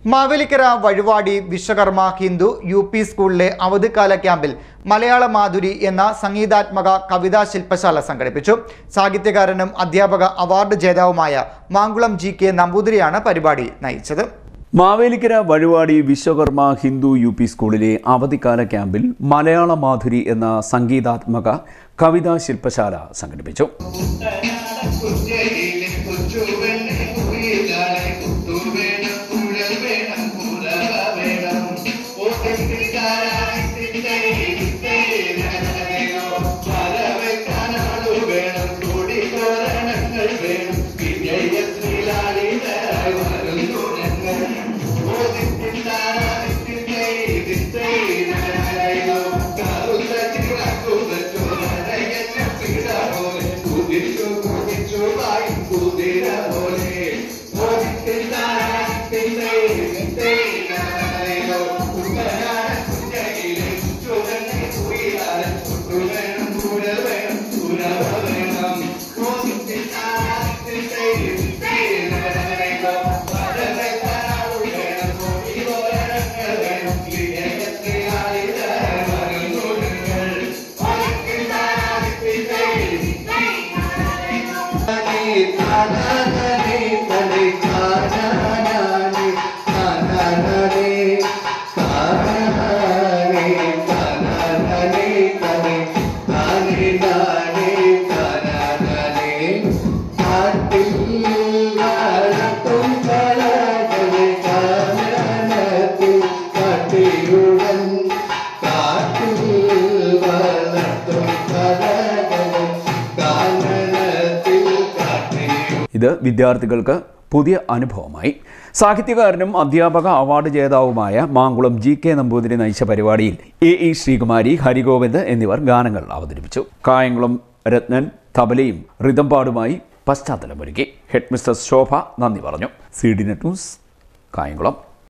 Mavelikkara Vazhuvadi Vishwakarma Hindu UP. സ്കൂളിലെ അവധിക്കാല ക്യാമ്പിൽ മലയാള മാധുരി എന്ന സംഗീതാത്മക കവിതാ ശില്പശാല സംഘടിപ്പിച്ചു. സാഹിത്യകാരനും അധ്യാപക അവാർഡ് ജേതാവുമായ മാങ്കുളം G.K. നമ്പൂതിരിയാണ് പരിപാടി നയിച്ചത്. മാവേലിക്കര വഴുവാടി വിശ്വകർമ്മ ഹിന്ദു യു.പി. സ്കൂളിലെ അവധിക്കാല ക്യാമ്പിൽ മലയാള മാധുരി എന്ന സംഗീതാത്മക കവിതാ ശില്പശാല സംഘടിപ്പിച്ചു. ഇത് വിദ്യാർത്ഥികൾക്ക് പുതിയ അനുഭവമായി. സാഹിത്യകാരനും അധ്യാപക അവാർഡ് ജേതാവുമായ മാങ്കുളം G.K. നമ്പൂതിരി നയിച്ച പരിപാടിയിൽ A.E. ശ്രീകുമാരി, ഹരിഗോവിന്ദ് എന്നിവർ ഗാനങ്ങൾ അവതരിപ്പിച്ചു. കായംകുളം രത്നൻ തബലയും റിതംപാടുമായി പശ്ചാത്തലമൊരുക്കി. ഹെഡ് മിസ്റ്റർ ശോഭ നന്ദി പറഞ്ഞു. CD net news, Kayamkulam.